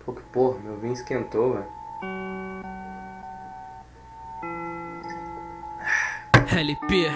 Pô, que porra, meu vinho esquentou, velho. LP.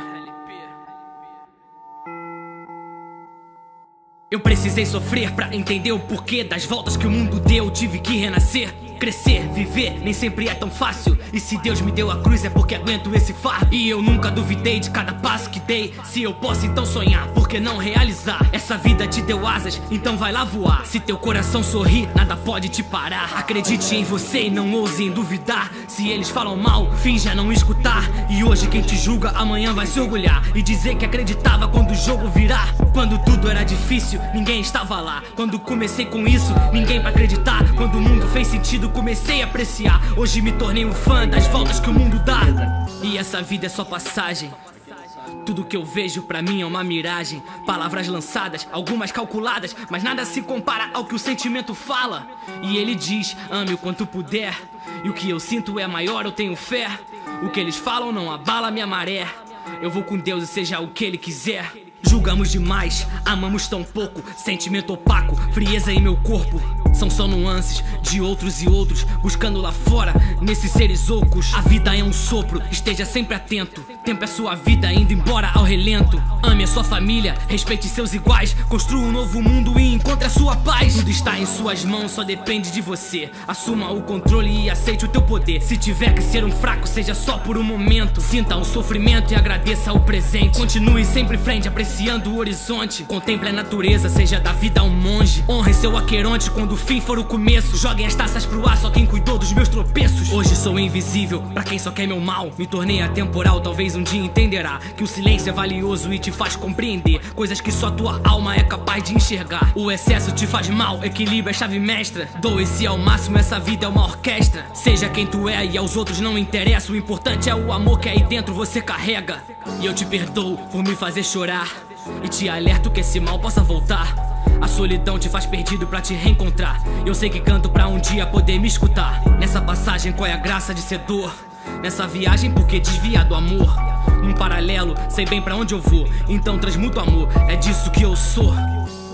Eu precisei sofrer pra entender o porquê das voltas que o mundo deu. Tive que renascer, crescer, viver, nem sempre é tão fácil. E se Deus me deu a cruz é porque aguento esse fardo. E eu nunca duvidei de cada passo que dei. Se eu posso então sonhar, por que não realizar? Essa vida te deu asas, então vai lá voar. Se teu coração sorrir, nada pode te parar. Acredite em você e não ouse em duvidar. Se eles falam mal, finja não escutar. E hoje quem te julga, amanhã vai se orgulhar e dizer que acreditava quando o jogo virar. Quando tudo era difícil, ninguém estava lá. Quando comecei com isso, ninguém pra acreditar. Quando o mundo fez sentido, comecei a apreciar. Hoje me tornei um fã das voltas que o mundo dá. E essa vida é só passagem. Tudo que eu vejo pra mim é uma miragem. Palavras lançadas, algumas calculadas, mas nada se compara ao que o sentimento fala. E ele diz, ame o quanto puder. E o que eu sinto é maior, eu tenho fé. O que eles falam não abala minha maré. Eu vou com Deus e seja o que Ele quiser. Julgamos demais, amamos tão pouco. Sentimento opaco, frieza em meu corpo. São só nuances de outros e outros, buscando lá fora, nesses seres ocos. A vida é um sopro, esteja sempre atento. Tempo é sua vida, indo embora ao relento. Ame a sua família, respeite seus iguais. Construa um novo mundo e encontre a sua paz. Tudo está em suas mãos, só depende de você. Assuma o controle e aceite o teu poder. Se tiver que ser um fraco, seja só por um momento. Sinta o sofrimento e agradeça o presente. Continue sempre em frente, apreciando o horizonte. Contemple a natureza, seja da vida um monge. Honre seu aqueronte quando o fim for o começo. Joguem as taças pro ar, só quem cuidou dos meus tropeços. Hoje sou invisível, pra quem só quer meu mal. Me tornei atemporal, talvez um dia entenderá que o silêncio é valioso e te faz compreender coisas que só tua alma é capaz de enxergar. O excesso te faz mal, equilíbrio é chave mestra. Doe-se ao máximo, essa vida é uma orquestra. Seja quem tu é e aos outros não interessa. O importante é o amor que aí dentro você carrega. E eu te perdoo por me fazer chorar e te alerto que esse mal possa voltar. A solidão te faz perdido pra te reencontrar. Eu sei que canto pra um dia poder me escutar. Nessa passagem qual é a graça de ser dor? Nessa viagem por que desviar do amor? Num paralelo, sei bem pra onde eu vou, então transmuto amor, é disso que eu sou.